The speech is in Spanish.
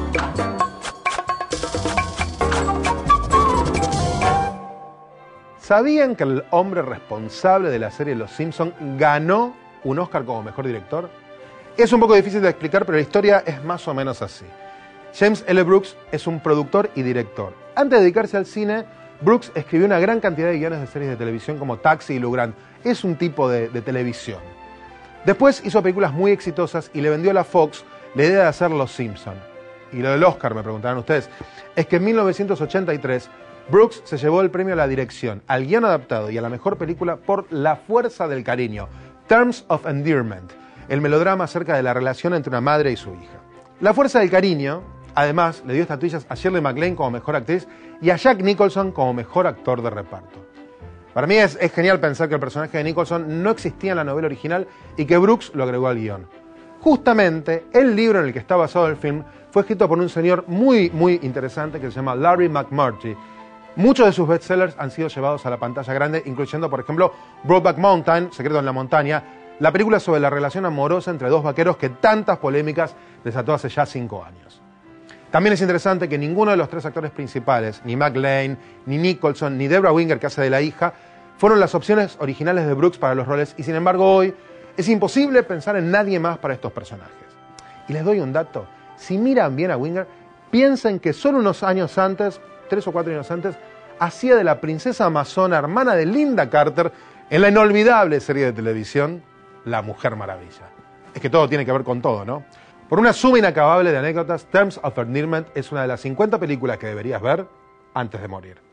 ¿Sabían que el hombre responsable de la serie Los Simpson ganó un Oscar como mejor director? Es un poco difícil de explicar, pero la historia es más o menos así. James L. Brooks es un productor y director. Antes de dedicarse al cine, Brooks escribió una gran cantidad de guiones de series de televisión como Taxi y Lou Grant. Es un tipo de televisión. Después hizo películas muy exitosas y le vendió a la Fox la idea de hacer Los Simpson. Y lo del Oscar, me preguntarán ustedes, es que en 1983 Brooks se llevó el premio a la dirección, al guión adaptado y a la mejor película por La fuerza del cariño, Terms of Endearment, el melodrama acerca de la relación entre una madre y su hija. La fuerza del cariño, además, le dio estatuillas a Shirley MacLaine como mejor actriz y a Jack Nicholson como mejor actor de reparto. Para mí es genial pensar que el personaje de Nicholson no existía en la novela original y que Brooks lo agregó al guión. Justamente, el libro en el que está basado el film fue escrito por un señor muy interesante que se llama Larry McMurtry. Muchos de sus bestsellers han sido llevados a la pantalla grande, incluyendo, por ejemplo, Brokeback Mountain, Secreto en la Montaña, la película sobre la relación amorosa entre dos vaqueros que tantas polémicas desató hace ya 5 años. También es interesante que ninguno de los 3 actores principales, ni MacLaine, ni Nicholson, ni Debra Winger, que hace de la hija, fueron las opciones originales de Brooks para los roles, y sin embargo hoy es imposible pensar en nadie más para estos personajes. Y les doy un dato: si miran bien a Winger, piensen que solo unos años antes, 3 o 4 años antes, hacía de la princesa amazona, hermana de Linda Carter, en la inolvidable serie de televisión La Mujer Maravilla. Es que todo tiene que ver con todo, ¿no? Por una suma inacabable de anécdotas, Terms of Endearment es una de las 50 películas que deberías ver antes de morir.